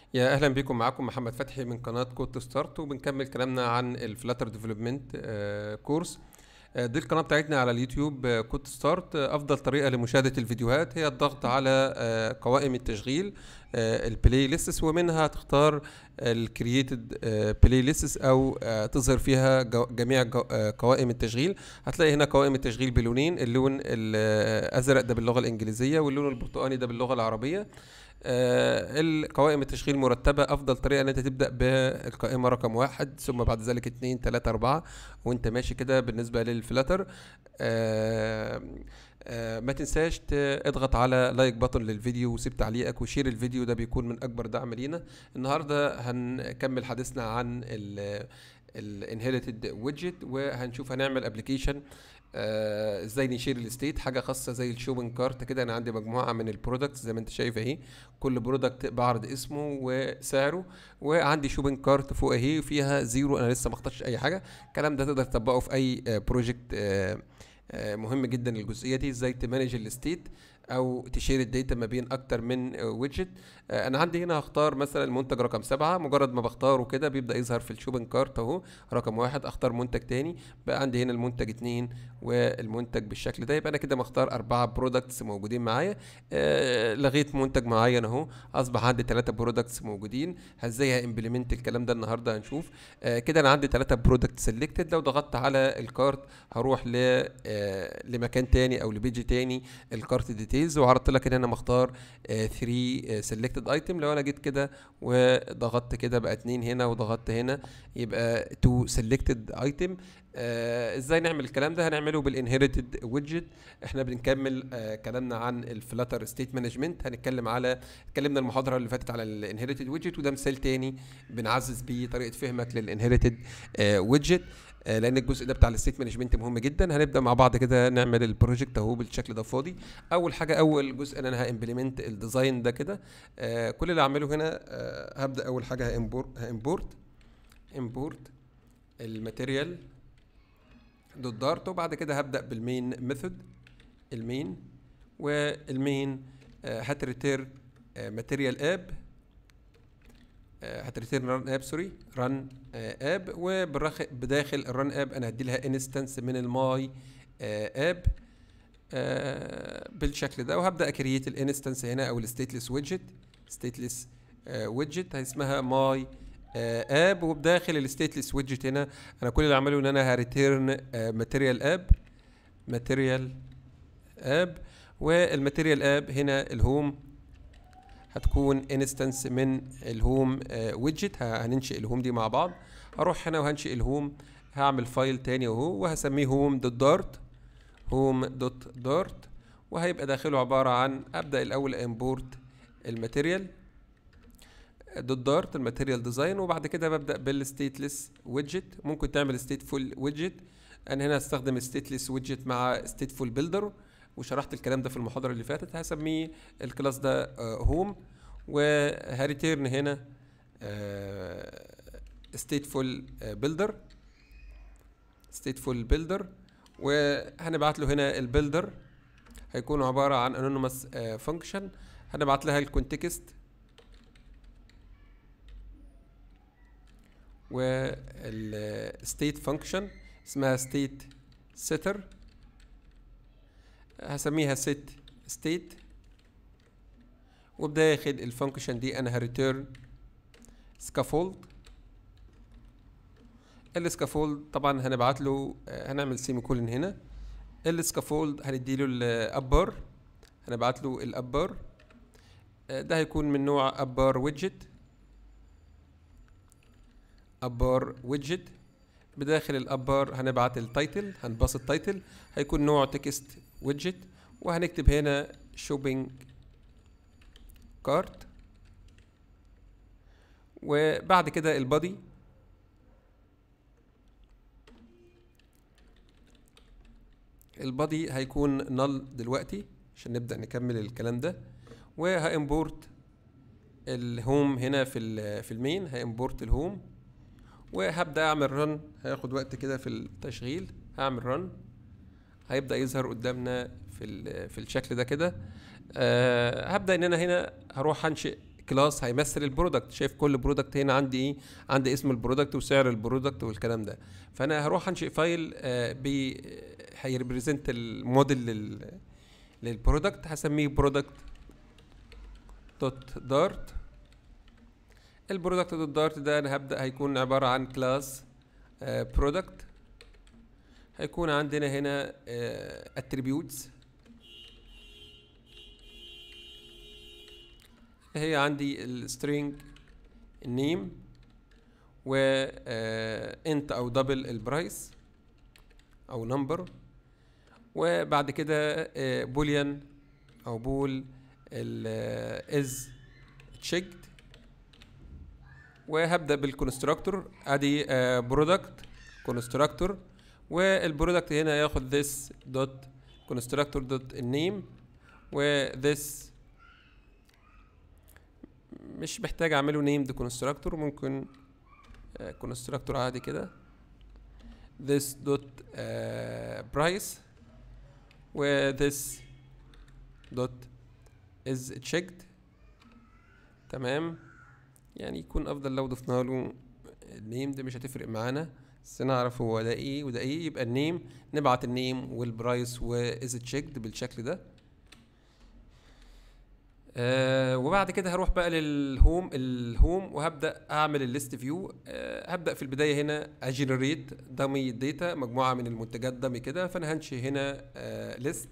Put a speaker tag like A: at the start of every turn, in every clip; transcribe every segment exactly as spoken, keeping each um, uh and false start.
A: يا اهلا بكم. معاكم محمد فتحي من قناه كود تو ستارت، وبنكمل كلامنا عن الفلاتر ديفلوبمنت كورس. آه، دي القناه بتاعتنا على اليوتيوب، آه، كود ستارت. آه، افضل طريقه لمشاهده الفيديوهات هي الضغط على آه، قوائم التشغيل، البلاي ليستس، ومنها تختار الكرييتد بلاي ليستس او آه، تظهر فيها جو- جميع جو- آه، قوائم التشغيل. هتلاقي هنا قوائم التشغيل بلونين، اللون الازرق ده باللغه الانجليزيه واللون البرتقاني ده باللغه العربيه. آه، القوائم التشغيل مرتبة. أفضل طريقة إن أنت تبدأ بالقائمة رقم واحد، ثم بعد ذلك اتنين تلاتة أربعة، وأنت ماشي كده بالنسبة للفلاتر. آه، آه، ما تنساش تضغط على لايك بutton للفيديو، وسيب تعليقك وشير الفيديو، ده بيكون من أكبر دعم لينا. النهاردة هنكمل حديثنا عن ال الانهيرتد ويدجت، وهنشوف هنعمل ابلكيشن آه، ازاي نشير الستيت، حاجه خاصه زي الشوبنج كارت كده. انا عندي مجموعه من البرودكتس زي ما انت شايف اهي، كل برودكت بعرض اسمه وسعره، وعندي شوبنج كارت فوق اهي فيها زيرو، انا لسه ما اخترتش اي حاجه. الكلام ده تقدر تطبقه في اي بروجكت. مهم جدا الجزئيه دي، ازاي تمانج الستيت او تشير الداتا ما بين اكتر من ويدجت. انا عندي هنا هختار مثلا المنتج رقم سبعة، مجرد ما بختاره كده بيبدأ يظهر في الشوبنج كارت اهو رقم واحد. اختار منتج تاني، بقى عندي هنا المنتج اتنين والمنتج بالشكل ده، يبقى انا كده مختار اربعة برودكتس موجودين معايا. آه لغيت منتج معين اهو، اصبح عندي ثلاثة برودكتس موجودين. ازاي هامبلمنت الكلام ده النهارده هنشوف. آه كده انا عندي ثلاثة برودكت سيلكتد. لو ضغطت على الكارت هروح ل آه لمكان تاني او لبيج تاني، الكارت ديتيلز، وعرضت لك ان انا مختار ثلاثة سيلكتد ايتم. لو انا جيت كده وضغطت كده بقى اتنين هنا، وضغطت هنا يبقى اتنين سيلكتد ايتم. آه ازاي نعمل الكلام ده؟ هنعمله بالانهيرتد ويدجت. احنا بنكمل آه كلامنا عن الفلاتر ستيت مانجمنت. هنتكلم على اتكلمنا المحاضره اللي فاتت على الانهيرتد ويدجت، وده مثال تاني بنعزز بيه طريقه فهمك للانهيرتد آه ويدجت، آه لان الجزء ده بتاع الستيت مانجمنت مهم جدا. هنبدا مع بعض كده نعمل البروجكت اهو بالشكل ده فاضي. اول حاجه، اول جزء ان انا هامبلمنت الديزاين ده كده. آه كل اللي هعمله هنا، آه هبدا اول حاجه هامبورت هامبورت امبورت الماتيريال دوت دارت، وبعد كده هبدا بالمين ميثود المين. والمين آه هتريتيرن ماتيريال اب، هتريتيرن ران اب سوري ران اب. وبداخل الران اب انا هدي لها انستنس من الماي اب بالشكل ده، وهبدا اكريت الانستنس هنا او الستيتلس ويدجت. ستيتلس ويدجت اسمها ماي اب، وبداخل الستيتلس ويدجت هنا انا كل اللي عمله ان انا هريتيرن ماتيريال اب ماتيريال اب. والماتيريال اب هنا الهوم هتكون انستنس من الهوم ويدجت. هننشئ الهوم دي مع بعض. هروح هنا وهنشئ الهوم، هعمل فايل تاني اهو وهسميه هوم دوت دارت هوم دوت دارت، وهيبقى داخله عباره عن ابدا الاول امبورت الماتيريال دوت دارت الماتيريال ديزاين، وبعد كده ببدا بالستيتلس ويدجت. ممكن تعمل ستيتفول ويدجت. انا هنا هستخدم ستيتلس ويدجت مع ستيتفول بيلدر، وشرحت الكلام ده في المحاضره اللي فاتت. هسميه الكلاس ده هوم، وهريتيرن هنا ستيتفول بيلدر ستيتفول بيلدر، وهنبعت له هنا البيلدر هيكون عباره عن انونيمous فانكشن. هنبعت لها الكونتكست والستيت فانكشن اسمها ستيت سيتر، هسميها set state. وبداخل الفانكشن دي انا هريتيرن scaffold. السكافولد طبعا هنبعت له، هنعمل سيمي كولن هنا. السكافولد هنديله الابر، هنبعت له الابر. ده هيكون من نوع ابر ويدجت ابر ويدجت. بداخل الابر هنبعت التايتل، هنباص التايتل هيكون نوع تكست ويدجت، وهنكتب هنا شوبينج كارت. وبعد كده البادي البادي هيكون null دلوقتي عشان نبدأ نكمل الكلام ده. وهامبورت الهوم هنا في في المين، هامبورت الهوم، وهبدأ اعمل رن. هياخد وقت كده في التشغيل. هعمل رن، هيبدأ يظهر قدامنا في في الشكل ده كده. أه هبدأ ان انا هنا هروح انشئ كلاس هيمثل البرودكت. شايف كل برودكت هنا عندي ايه؟ عندي اسم البرودكت وسعر البرودكت والكلام ده. فانا هروح انشئ فايل آه بي هيريبريزنت الموديل لل للبرودكت، هسميه برودكت دوت دارت. البرودكت دوت دارت ده انا هبدا هيكون عباره عن كلاس برودكت. هيكون عندنا هنا اتريبيوتس، هي عندي السترينج النيم و انت او دبل البرايس او نمبر، وبعد كده بوليان او بول از تشيكد. وهبدا بالكونستراكتور ادي برودكت كونستراكتور، والبرودكت هنا ياخد this dot constructor dot name، و this مش محتاج اعمله named constructor، ممكن constructor عادي كده this dot uh, price، و this dot is checked. تمام، يعني يكون افضل لو ضفنا له النيم، ده مش هتفرق معانا بس نعرف هو ده ايه وده ايه. يبقى النيم نبعت النيم والبرايس واز تشيكد بالشكل ده. آه وبعد كده هروح بقى للهوم الهوم وهبدا اعمل الليست فيو. آه هبدا في البدايه هنا اجنريت دامي داتا، مجموعه من المنتجات دامي كده. فانا هنشئ هنا آه ليست.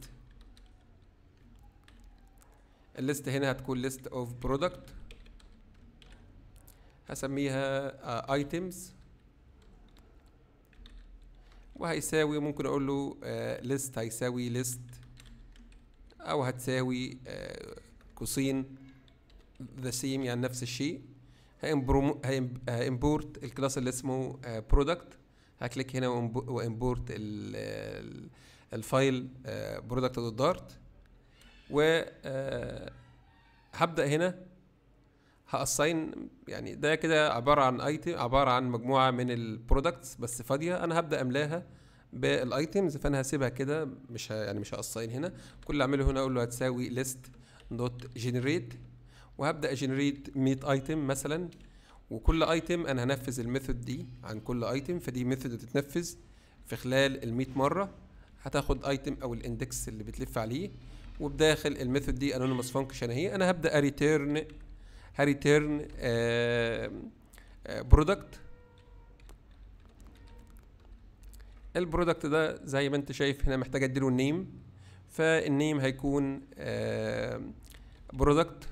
A: الليست هنا هتكون ليست اوف برودكت، هسميها ايتمز، وهيساوي ممكن اقول له ليست هيساوي ليست، او هتساوي قوسين ذا سيم يعني نفس الشيء. هامبورت الكلاس اللي اسمه برودكت، هكليك هنا وامبورت الفايل برودكت دوت دارت، و هبدا هنا هاساين. يعني ده كده عباره عن ايتم، عباره عن مجموعه من البرودكتس بس فاضيه، انا هبدا املاها بالايتمز. فانا هسيبها كده، مش ه... يعني مش هاساين هنا. كل اللي اعمله هنا اقول له هتساوي ليست دوت جنريت، وهبدا اجنريت مية ايتم مثلا، وكل ايتم انا هنفذ الميثود دي عن كل ايتم. فدي ميثود تتنفذ في خلال ال مية مره، هتاخد ايتم او الاندكس اللي بتلف عليه، وبداخل الميثود دي انونيموس فانكشن اهي انا هبدا اريتيرن هريتيرن برودكت. البرودكت ده زي ما انت شايف هنا محتاج اديله النيم، فالنيم هيكون برودكت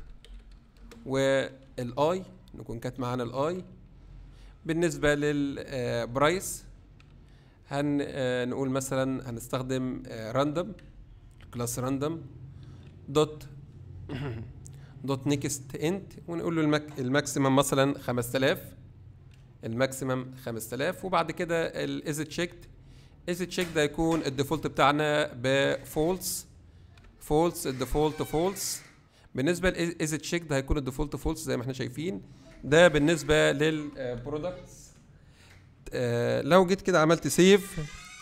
A: والاي نكون كانت معانا الاي. بالنسبه للبرايس هنقول مثلا هنستخدم راندوم كلاس راندوم دوت دوت نيكست انت، ونقول له المك... الماكسيمم مثلا خمسة آلاف، الماكسيمم خمسة آلاف. وبعد كده الاز تشيكد از تشيكد هيكون الديفولت بتاعنا بفولس فولس، الديفولت فولس. بالنسبه لاز تشيكد هيكون الديفولت فولس زي ما احنا شايفين. ده بالنسبه للبرودكتس. آه لو جيت كده عملت سيف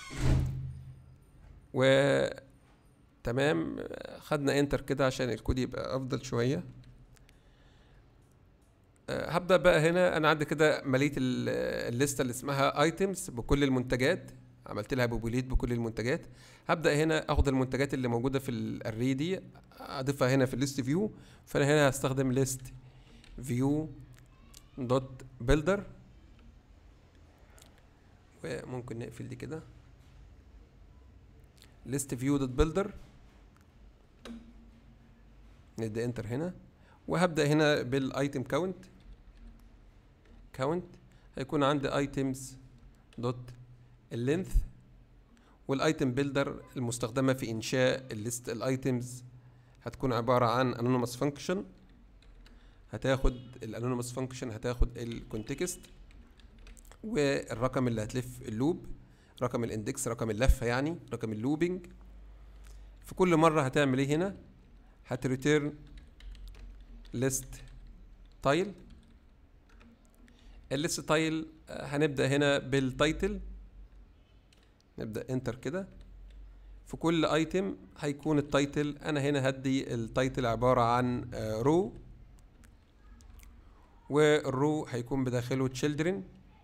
A: و تمام، خدنا انتر كده عشان الكود يبقى افضل شويه. أه هبدا بقى هنا انا عندي كده مليت الليسته اللي اسمها ايتمز بكل المنتجات، عملت لها بوبوليت بكل المنتجات. هبدا هنا اخد المنتجات اللي موجوده في الاري دي اضيفها هنا في الليست فيو. فانا هنا هستخدم ليست فيو دوت بيلدر، وممكن نقفل دي كده ليست فيو دوت بيلدر، ندي انتر هنا. وهبدا هنا بالايتم كاونت كاونت هيكون عندي ايتمز دوت اللينث، والايتم بيلدر المستخدمه في انشاء الليست الايتمز هتكون عباره عن انونيموس فانكشن. هتاخد الانونيموس فانكشن هتاخد الكونتكست والرقم اللي هتلف اللوب، رقم الاندكس، رقم اللفه يعني رقم اللوبينج. في كل مره هتعمل ايه هنا؟ هتريتيرن ليست تايل. الليست تايل هنبدا هنا بالتايتل، نبدا انتر كده. في كل ايتم هيكون التايتل، انا هنا هدي التايتل عباره عن رو والرو هيكون بداخله children.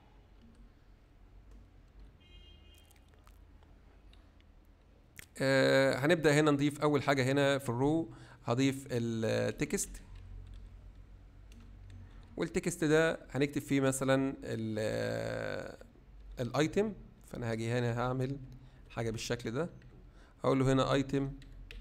A: آه هنبدأ هنا نضيف أول حاجة هنا في الرو، هضيف التكست، والتكست ده هنكتب فيه مثلا الايتم. فأنا هاجي هنا هعمل حاجة بالشكل ده، هقول له هنا ايتم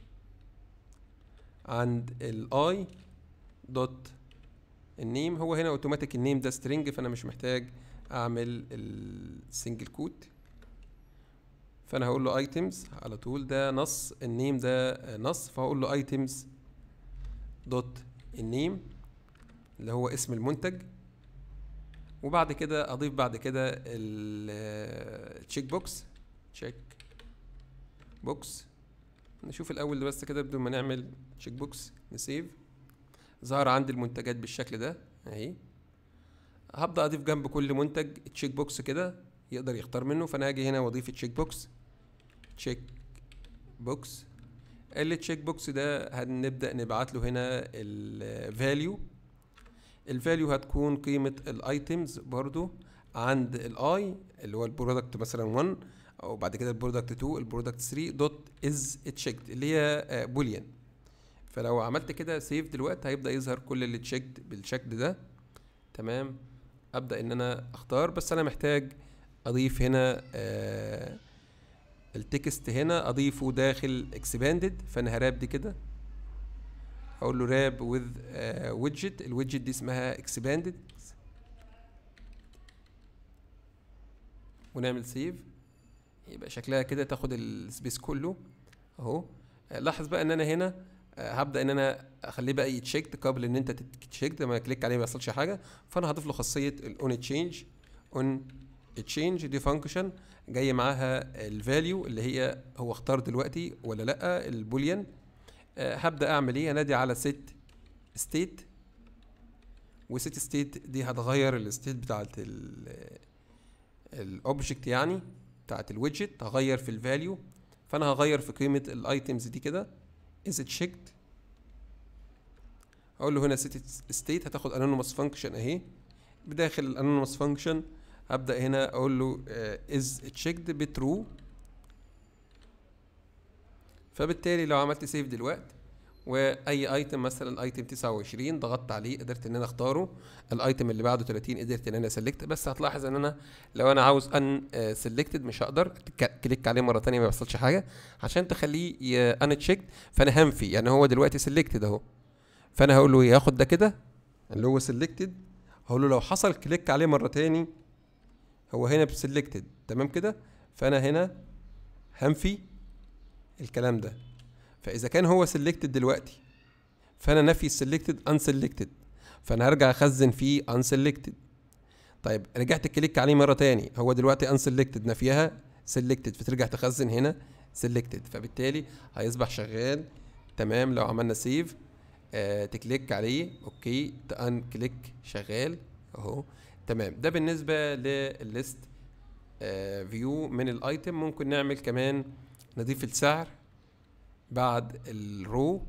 A: عند الاي دوت النيم. هو هنا اوتوماتيك النيم ده سترينج، فأنا مش محتاج أعمل السنجل كوت، فانا هقول له ايتمز على طول، ده نص النيم ده نص، فهقول له ايتمز دوت النيم اللي هو اسم المنتج. وبعد كده اضيف بعد كده التشيك بوكس، تشيك بوكس. نشوف الاول بس كده بدون ما نعمل تشيك بوكس، نسيف. ظهر عندي المنتجات بالشكل ده اهي. هبدا اضيف جنب كل منتج تشيك بوكس كده يقدر يختار منه، فانا هاجي هنا واضيف التشيك بوكس، تشيك بوكس. التشيك بوكس ده هنبدا نبعت له هنا الفاليو. الفاليو هتكون قيمه الايتمز برضو عند الاي اللي هو البرودكت مثلا واحد، او بعد كده البرودكت اتنين، البرودكت تلاتة دوت از تشيكد اللي هي بوليان. فلو عملت كده سيف دلوقتي هيبدا يظهر كل اللي تشيكد بالشكل ده. تمام. ابدا ان انا اختار، بس انا محتاج اضيف هنا آه التكست هنا اضيفه داخل اكسباندد، فانا هراب دي كده، اقول له راب وذ ويدجت. الويدجت دي اسمها اكسباندد، ونعمل سيف. يبقى شكلها كده تاخد السبيس كله اهو. لاحظ بقى ان انا هنا هبدا ان انا اخليه بقى يتشيكد قبل ان انت تتشيكد، لما كليك عليه ما يحصلش حاجه. فانا هضيف له خاصيه الاون تشينج. اون تشينج دي فانكشن جاي معاها الفاليو اللي هي هو اختار دلوقتي ولا لا، البوليان. أه هبدا اعمل ايه؟ انادي على set state، وست ستيت دي هتغير الستيت بتاعت الاوبجكت يعني بتاعت الويدجت، هغير في الفاليو. فانا هغير في قيمه الايتمز دي كده is checked. اقول له هنا set state هتاخد anonymous function اهي. بداخل الانونيموس فانكشن هبدا هنا اقول له is checked بترو. فبالتالي لو عملت سيف دلوقتي واي ايتم مثلا ايتم تسعة وعشرين ضغطت عليه قدرت ان انا اختاره، الايتم اللي بعده تلاتين قدرت ان انا سلكت. بس هتلاحظ ان انا لو انا عاوز ان سلكتد مش هقدر كليك عليه مره ثانيه ما يحصلش حاجه، عشان تخليه ان تشيكد. فانا هنفي يعني هو دلوقتي سلكتد اهو، فانا هقول له ياخد ده كده اللي هو سلكتد. هقول له لو حصل كليك عليه مره ثاني هو هنا بسلكتد، تمام كده. فانا هنا هنفي الكلام ده. فاذا كان هو سلكتد دلوقتي فانا نفي سلكتد ان سلكتد، فانا هرجع اخزن فيه ان سلكتد. طيب رجعت كليك عليه مره تاني هو دلوقتي ان سلكتد، نفيها سلكتد، فترجع تخزن هنا سلكتد. فبالتالي هيصبح شغال تمام. لو عملنا سيف آه تكليك عليه اوكي، تان كليك شغال اهو تمام. ده بالنسبه للليست آه فيو من الايتم. ممكن نعمل كمان نضيف السعر بعد الرو،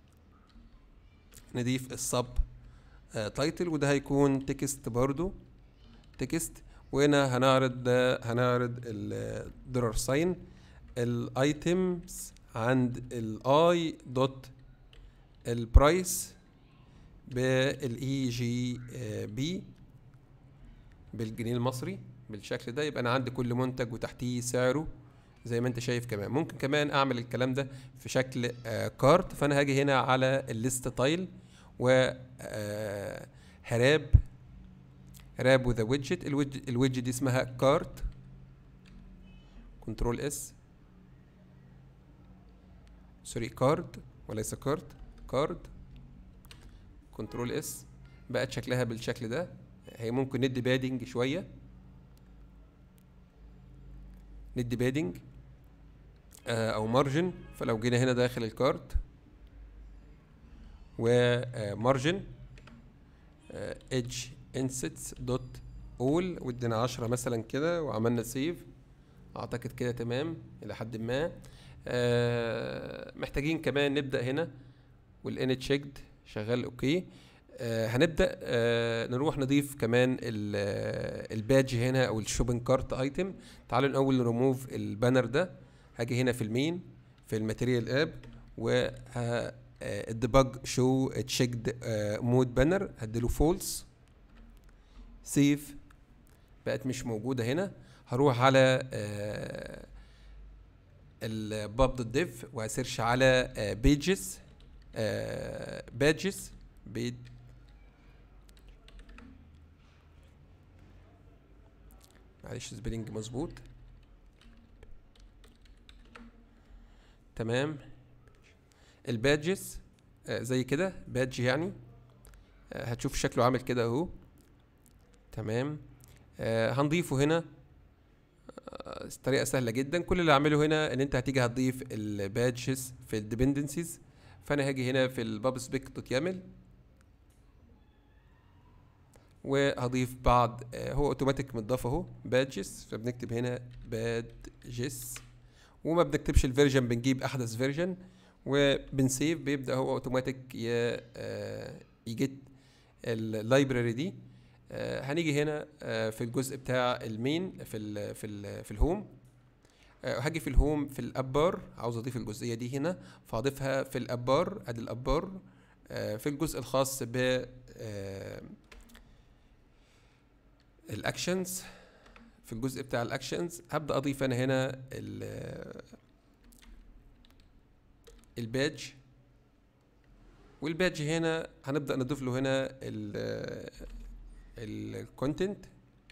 A: نضيف السب تايتل وده هيكون تكست برضو تكست. وهنا هنعرض هنعرض الدولار ساين الايتمز عند الاي دوت البرايس بالاي جي بي بالجنيه المصري بالشكل ده. يبقى انا عندي كل منتج وتحتيه سعره زي ما انت شايف. كمان ممكن كمان اعمل الكلام ده في شكل آه كارت. فانا هاجي هنا على الليست تايل و آه هراب راب وذا ويدجت. الويدجت دي اسمها كارت، كنترول اس سوري كارد وليس كارت، كارد كنترول اس. بقت شكلها بالشكل ده. هي ممكن ندي بادنج شويه، ندي بادنج آه او مارجن. فلو جينا هنا داخل الكارت ومارجن ايدج انسيتس دوت اول ودينا عشرة مثلا كده وعملنا سيف. اعتقد كده تمام الى حد ما. آه محتاجين كمان نبدا هنا والان تشيكد شغال اوكي. آه هنبدأ آه نروح نضيف كمان البادج هنا او الشوبينج كارت ايتم. تعالوا الاول نريموف البانر ده. هاجي هنا في المين في الماتيريال اب، و الديباج شو تشيكد مود بانر هديله فولس. سيف، بقت مش موجودة هنا. هروح على آه الباب دوت ديف وهسيرش على بيجز بادجز بيج معلش سبيلنج مظبوط تمام. البادجز آه زي كده بادج يعني آه هتشوف شكله عامل كده اهو تمام. آه هنضيفه هنا آه طريقه سهله جدا. كل اللي هعمله هنا ان انت هتيجي هتضيف البادجز في الديبندنسيز. فانا هاجي هنا في الباب سبيك دوت يامل وهضيف بعض آه هو اوتوماتيك متضاف اهو بادجز، فبنكتب هنا بادجز وما بنكتبش الفيرجن، بنجيب احدث فيرجن وبنسيف. بيبدا هو اوتوماتيك يجيت اللايبراري دي. آه هنيجي هنا آه في الجزء بتاع المين في ال في ال في الهوم. آه هاجي في الهوم في الابار، عاوز اضيف الجزئيه دي هنا فاضيفها في الابار. ادي الابار آه في الجزء الخاص ب آه الاكشنز. في الجزء بتاع الاكشنز هبدا اضيف انا هنا الباج، والباج هنا هنبدا نضيف له هنا الكونتنت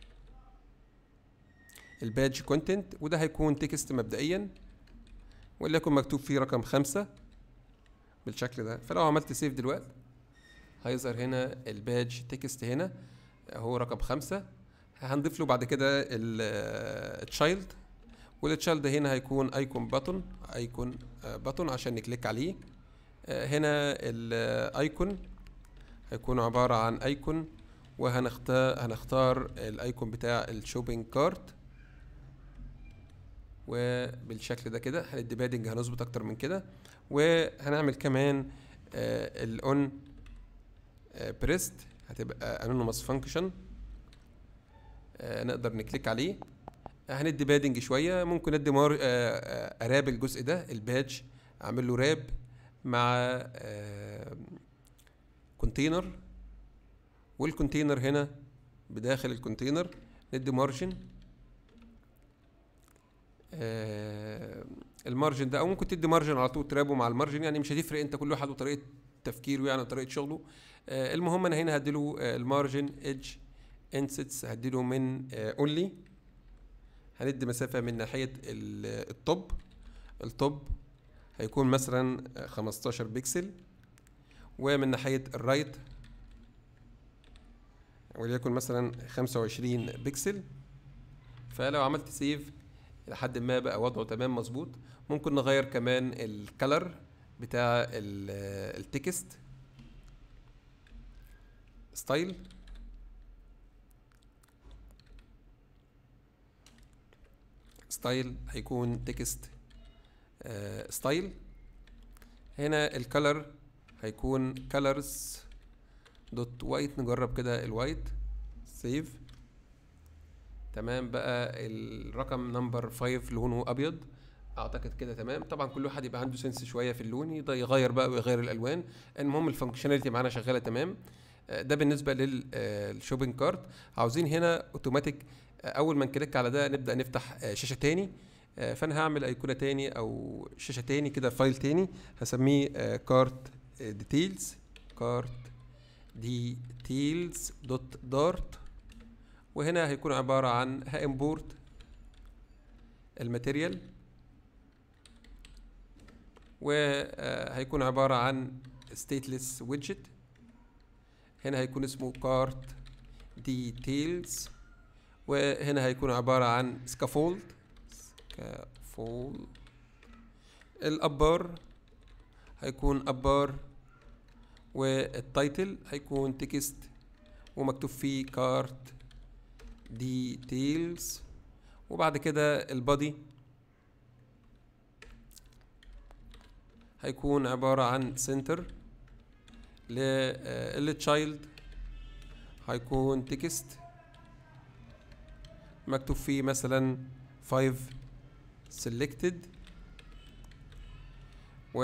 A: الباج كونتنت، وده هيكون تكست مبدئيا وليكن مكتوب فيه رقم خمسة بالشكل ده. فلو عملت سيف دلوقتي هيظهر هنا الباج تكست هنا هو رقم خمسة. هنضيف له بعد كده التشايلد، والتشايلد هنا هيكون ايكون باتون ايكون باتون عشان نكليك عليه. هنا الايكون هيكون عبارة عن ايكون، وهنختار هنختار الايكون بتاع الشوبينج كارت وبالشكل ده كده. هندي بادنج هنظبط اكتر من كده، وهنعمل كمان الاون بريست هتبقى انونيموس فانكشن نقدر نكليك عليه. هندي بادنج شويه، ممكن ندي مار اراب الجزء ده البادج اعمل له راب مع كونتينر، والكونتينر هنا بداخل الكونتينر ندي مارجن. المارجن ده او ممكن تدي مارجن على طول ترابه مع المارجن، يعني مش هتفرق، انت كل واحد وطريقه تفكيره يعني وطريقه شغله. المهم انا هنا هديله المارجن ايدج انسيتس هديله من اونلي. هندي مسافة من ناحية الطب الطب هيكون مثلا خمستاشر بكسل، ومن ناحية الرايت وليكن مثلا خمسة وعشرين بكسل. فلو عملت سيف لحد ما بقى وضعه تمام مظبوط. ممكن نغير كمان الكالر بتاع التكست ستايل. ستايل هيكون تكست ستايل. هنا الكالر هيكون colors دوت وايت. نجرب كده الوايت سيف تمام. بقى الرقم نمبر خمسة لونه ابيض اعتقد كده تمام. طبعا كل واحد يبقى عنده سنس شويه في اللون يغير بقى ويغير الالوان. المهم الفانكشناليتي معانا شغاله تمام. ده بالنسبه للشوبينج كارت. عاوزين هنا اوتوماتيك اول ما نكليك على ده نبدا نفتح شاشه تاني. فانا هعمل ايقونه تاني او شاشه تاني كده فايل تاني هسميه كارت ديتيلز كارت ديتيلز دوت دارت، وهنا هيكون عباره عن هامبورت الماتيريال، وهيكون عباره عن ستيتلس ويدجت. هنا هيكون اسمه كارت ديتيلز، وهنا هيكون عباره عن سكافولد سكافولد. الابار هيكون ابار، والتايتل هيكون تكست ومكتوب فيه كارت ديتيلز. وبعد كده البادي هيكون عبارة عن سنتر للتشايلد هيكون تكست مكتوب فيه مثلا خمسة selected، و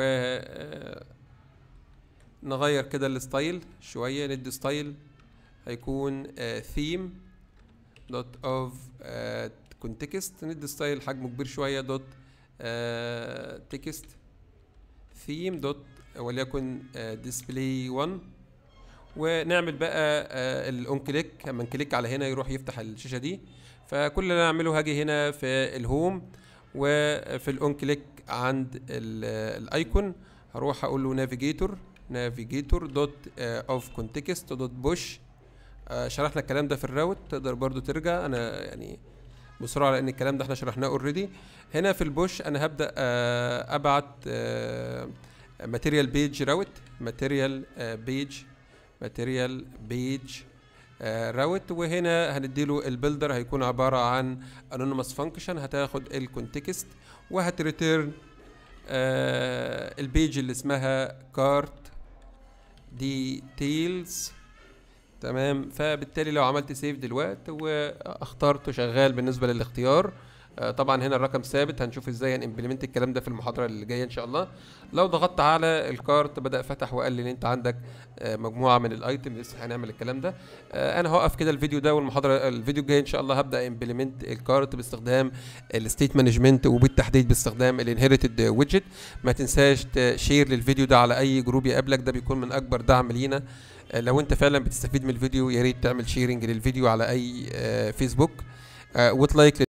A: نغير كده الستايل شوية، ندي ستايل هيكون theme dot of context، ندي ستايل حجمه كبير شوية دوت text theme دوت وليكن display one، ونعمل بقى الاون كليك. اما نكليك على هنا يروح يفتح الشاشة دي. فكل اللي انا اعمله هاجي هنا في الهوم وفي الاون كليك عند الايكون هروح اقول له نافيجيتور نافيجيتور دوت اوف كونتكست دوت بوش. شرحنا الكلام ده في الراوت، تقدر برضو ترجع انا يعني بسرعه لان الكلام ده احنا شرحناه اوريدي. هنا في البوش انا هبدا ابعت ماتيريال بيج راوت، ماتيريال بيج ماتيريال بيج راوت، وهنا هنديله البيلدر هيكون عباره عن انونيمous فانكشن هتاخد الكونتكست وهتريتيرن آه البيج اللي اسمها كارت ديتيلز. تمام. فبالتالي لو عملت سيف دلوقتي واخترته شغال بالنسبه للاختيار، آه طبعا هنا الرقم ثابت، هنشوف ازاي هنمبلمنت الكلام ده في المحاضره اللي جايه ان شاء الله. لو ضغطت على الكارت بدا فتح وقال لي ان انت عندك آه مجموعه من الايتم، لسه هنعمل الكلام ده. آه انا هوقف كده الفيديو ده، والمحاضره الفيديو الجاي ان شاء الله هبدا امبلمنت الكارت باستخدام الستيت مانجمنت وبالتحديد باستخدام الانهيرتد ويدجت. ما تنساش تشير للفيديو ده على اي جروب يقابلك، ده بيكون من اكبر دعم لينا. لو انت فعلا بتستفيد من الفيديو يا ريت تعمل شيرنج للفيديو على اي فيسبوك وتلايك